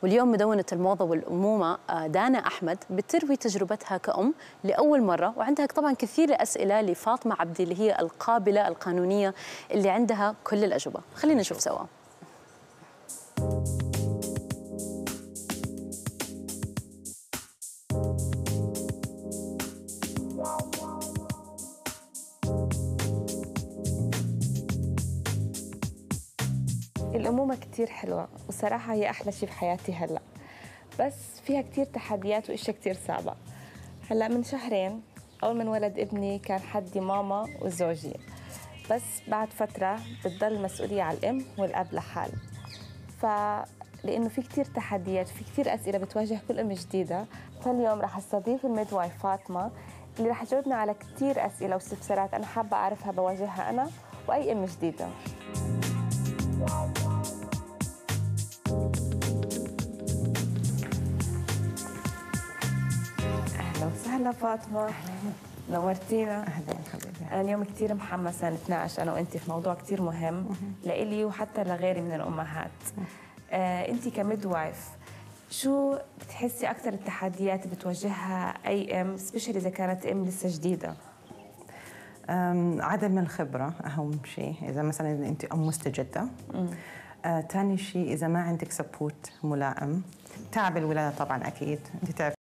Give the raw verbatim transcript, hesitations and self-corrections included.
واليوم مدونة الموضة والأمومة دانا أحمد بتروي تجربتها كأم لأول مرة، وعندها طبعا كثير أسئلة لفاطمة عبدي اللي هي القابلة القانونية اللي عندها كل الأجوبة. خلينا نشوف سوا. الأمومة كتير حلوة وصراحة هي أحلى شيء بحياتي هلأ، بس فيها كتير تحديات وإشياء كتير صعبة. هلأ من شهرين أول من ولد ابني كان حدي ماما والزوجية، بس بعد فترة بتضل المسؤولية على الأم والأب لحال. فلأنه في كتير تحديات في كتير أسئلة بتواجه كل أم جديدة، فاليوم رح استضيف الميدوايف فاطمة اللي رح تجاوبنا على كتير أسئلة واستفسارات أنا حابة أعرفها بواجهها أنا وأي أم جديدة. أهلا وسهلا فاطمة. أهلا. نورتينا. أهلا حبيبي. أنا اليوم كثير محمسة نتناقش أنا وأنت في موضوع كثير مهم لإلي وحتى لغيري من الأمهات. آه، أنت كميدوايف شو بتحسي أكثر التحديات بتواجهها أي أم، سبيشلي إذا كانت أم لسه جديدة؟ عدم الخبرة أهم شيء، إذا مثلا أنت أم مستجدة. ثاني آه، شيء إذا ما عندك سبورت ملائم. تعب الولادة طبعا أكيد، أنت تعرف